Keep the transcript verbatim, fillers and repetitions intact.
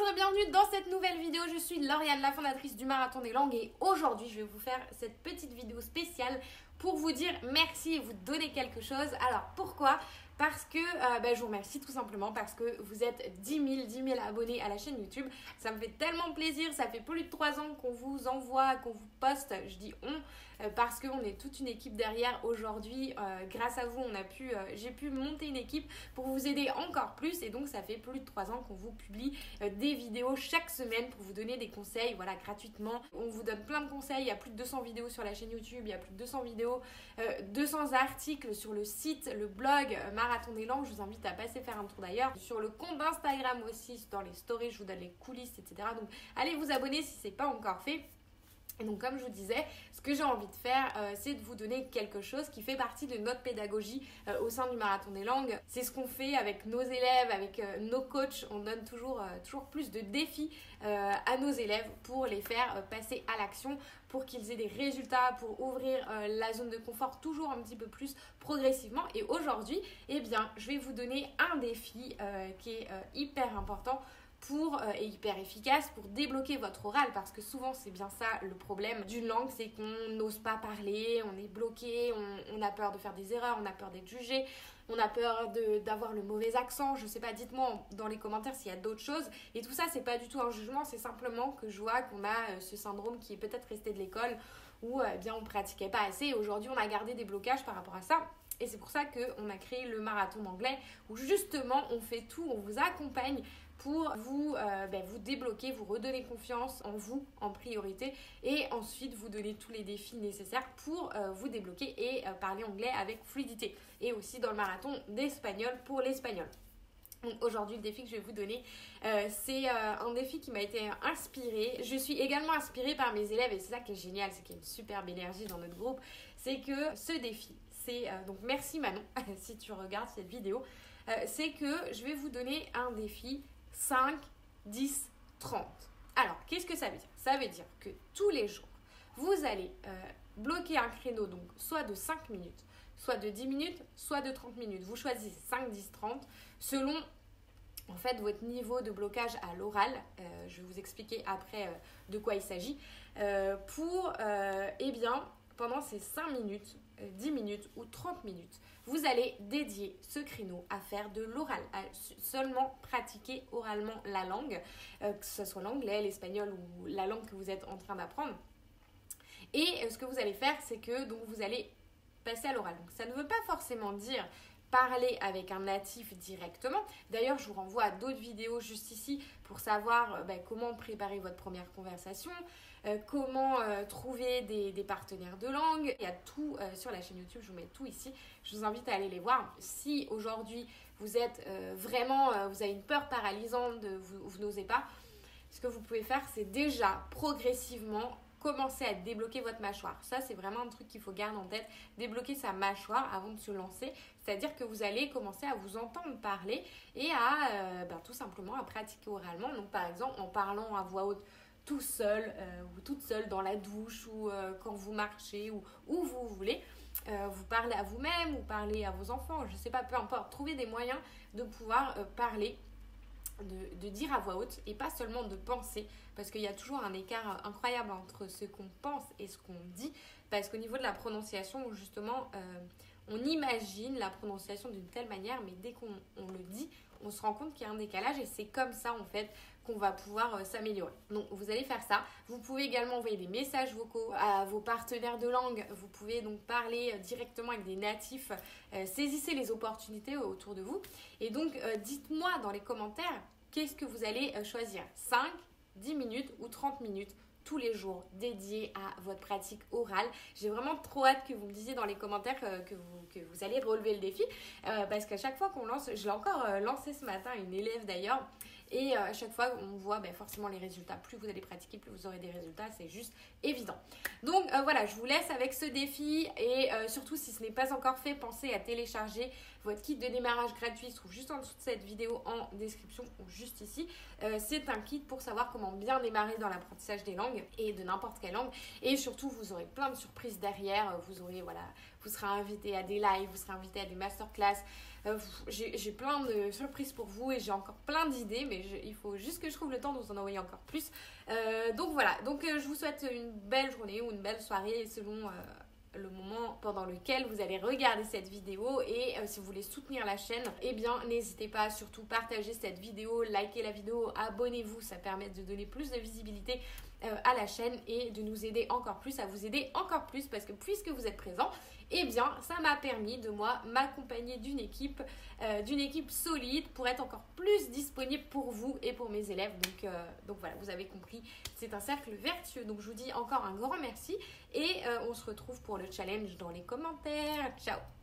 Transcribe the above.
et bienvenue dans cette nouvelle vidéo. Je suis Lauriane, la fondatrice du Marathon des Langues, et aujourd'hui je vais vous faire cette petite vidéo spéciale pour vous dire merci et vous donner quelque chose. Alors pourquoi ? Parce que euh, ben, je vous remercie tout simplement parce que vous êtes dix mille abonnés à la chaîne YouTube. Ça me fait tellement plaisir, ça fait plus de trois ans qu'on vous envoie, qu'on vous poste, je dis on, euh, parce qu'on est toute une équipe derrière aujourd'hui. Euh, grâce à vous, on a pu, euh, j'ai pu monter une équipe pour vous aider encore plus, et donc ça fait plus de trois ans qu'on vous publie euh, des vidéos chaque semaine pour vous donner des conseils, voilà, gratuitement. On vous donne plein de conseils, il y a plus de deux cents vidéos sur la chaîne YouTube, il y a plus de deux cents vidéos, euh, deux cents articles sur le site, le blog, euh, Marathon des Langues. Je vous invite à passer faire un tour d'ailleurs. Sur le compte d'Instagram aussi, dans les stories, je vous donne les coulisses, et cetera. Donc allez vous abonner si ce n'est pas encore fait. Et donc comme je vous disais, ce que j'ai envie de faire, euh, c'est de vous donner quelque chose qui fait partie de notre pédagogie euh, au sein du Marathon des Langues. C'est ce qu'on fait avec nos élèves, avec euh, nos coachs. On donne toujours, euh, toujours plus de défis euh, à nos élèves pour les faire euh, passer à l'action, pour qu'ils aient des résultats, pour ouvrir euh, la zone de confort toujours un petit peu plus progressivement. Et aujourd'hui, eh bien, je vais vous donner un défi euh, qui est euh, hyper important pour euh, et hyper efficace pour débloquer votre oral, parce que souvent c'est bien ça le problème d'une langue, c'est qu'on n'ose pas parler, on est bloqué, on, on a peur de faire des erreurs, on a peur d'être jugé, on a peur de, d'avoir le mauvais accent. Je sais pas, dites-moi dans les commentaires s'il y a d'autres choses, et tout ça c'est pas du tout un jugement, c'est simplement que je vois qu'on a euh, ce syndrome qui est peut-être resté de l'école où euh, eh bien on pratiquait pas assez, et aujourd'hui on a gardé des blocages par rapport à ça. Et c'est pour ça qu'on a créé le marathon d'anglais, où justement on fait tout, on vous accompagne pour vous, euh, ben, vous débloquer, vous redonner confiance en vous en priorité, et ensuite vous donner tous les défis nécessaires pour euh, vous débloquer et euh, parler anglais avec fluidité. Et aussi dans le marathon d'espagnol pour l'espagnol. Donc aujourd'hui, le défi que je vais vous donner, euh, c'est euh, un défi qui m'a été inspiré. Je suis également inspirée par mes élèves, et c'est ça qui est génial, c'est qu'il y a une superbe énergie dans notre groupe. C'est que ce défi, c'est, euh, donc merci Manon si tu regardes cette vidéo, euh, c'est que je vais vous donner un défi cinq, dix, trente. Alors, qu'est-ce que ça veut dire ? Ça veut dire que tous les jours, vous allez euh, bloquer un créneau, donc soit de cinq minutes, soit de dix minutes, soit de trente minutes. Vous choisissez cinq, dix, trente selon en fait votre niveau de blocage à l'oral. Euh, je vais vous expliquer après euh, de quoi il s'agit. Euh, pour, euh, eh bien, pendant ces cinq minutes, euh, dix minutes ou trente minutes, vous allez dédier ce créneau à faire de l'oral, à seulement pratiquer oralement la langue, euh, que ce soit l'anglais, l'espagnol ou la langue que vous êtes en train d'apprendre. Et euh, ce que vous allez faire, c'est que donc, vous allez passer à l'oral. Donc, ça ne veut pas forcément dire parler avec un natif directement. D'ailleurs, je vous renvoie à d'autres vidéos juste ici pour savoir euh, bah, comment préparer votre première conversation, euh, comment euh, trouver des, des partenaires de langue. Il y a tout euh, sur la chaîne YouTube, je vous mets tout ici. Je vous invite à aller les voir. Si aujourd'hui vous êtes euh, vraiment, euh, vous avez une peur paralysante, de, vous, vous n'osez pas, ce que vous pouvez faire, c'est déjà progressivement commencer à débloquer votre mâchoire. Ça, c'est vraiment un truc qu'il faut garder en tête. Débloquer sa mâchoire avant de se lancer. C'est-à-dire que vous allez commencer à vous entendre parler et à euh, ben, tout simplement à pratiquer oralement. Donc, par exemple, en parlant à voix haute tout seul euh, ou toute seule dans la douche, ou euh, quand vous marchez, ou où vous voulez. Euh, vous parlez à vous-même ou parlez à vos enfants. Je ne sais pas, peu importe. Trouvez des moyens de pouvoir euh, parler, De, de dire à voix haute, et pas seulement de penser, parce qu'il y a toujours un écart incroyable entre ce qu'on pense et ce qu'on dit, parce qu'au niveau de la prononciation, justement, euh, on imagine la prononciation d'une telle manière, mais dès qu'on on le dit, on se rend compte qu'il y a un décalage, et c'est comme ça en fait qu'on va pouvoir euh, s'améliorer. Donc vous allez faire ça. Vous pouvez également envoyer des messages vocaux à vos partenaires de langue. Vous pouvez donc parler euh, directement avec des natifs. Euh, saisissez les opportunités autour de vous. Et donc euh, dites-moi dans les commentaires, qu'est-ce que vous allez euh, choisir ? cinq, dix minutes ou trente minutes tous les jours dédiés à votre pratique orale. J'ai vraiment trop hâte que vous me disiez dans les commentaires que, que, vous, que vous allez relever le défi, euh, parce qu'à chaque fois qu'on lance, je l'ai encore euh, lancé ce matin, une élève d'ailleurs, et euh, à chaque fois on voit ben, forcément les résultats. Plus vous allez pratiquer, plus vous aurez des résultats, c'est juste évident. Donc euh, voilà, je vous laisse avec ce défi, et euh, surtout si ce n'est pas encore fait, pensez à télécharger votre kit de démarrage gratuit. Il se trouve juste en dessous de cette vidéo en description, ou juste ici. Euh, c'est un kit pour savoir comment bien démarrer dans l'apprentissage des langues, et de n'importe quelle langue, et surtout vous aurez plein de surprises derrière. Vous aurez voilà, vous serez invité à des lives, vous serez invité à des masterclass. Euh, j'ai plein de surprises pour vous et j'ai encore plein d'idées, mais je, il faut juste que je trouve le temps de vous en envoyer encore plus. Euh, donc voilà, donc euh, je vous souhaite une belle journée ou une belle soirée selon euh, le moment pendant lequel vous allez regarder cette vidéo. Et euh, si vous voulez soutenir la chaîne, eh bien n'hésitez pas à surtout partager cette vidéo, liker la vidéo, abonnez-vous, ça permet de donner plus de visibilité euh, à la chaîne et de nous aider encore plus, à vous aider encore plus, parce que puisque vous êtes présents, eh bien ça m'a permis de moi m'accompagner d'une équipe, euh, d'une équipe solide pour être encore plus disponible pour vous et pour mes élèves. Donc, euh, donc voilà, vous avez compris, c'est un cercle vertueux. Donc je vous dis encore un grand merci et euh, on se retrouve pour le challenge dans les commentaires. Ciao!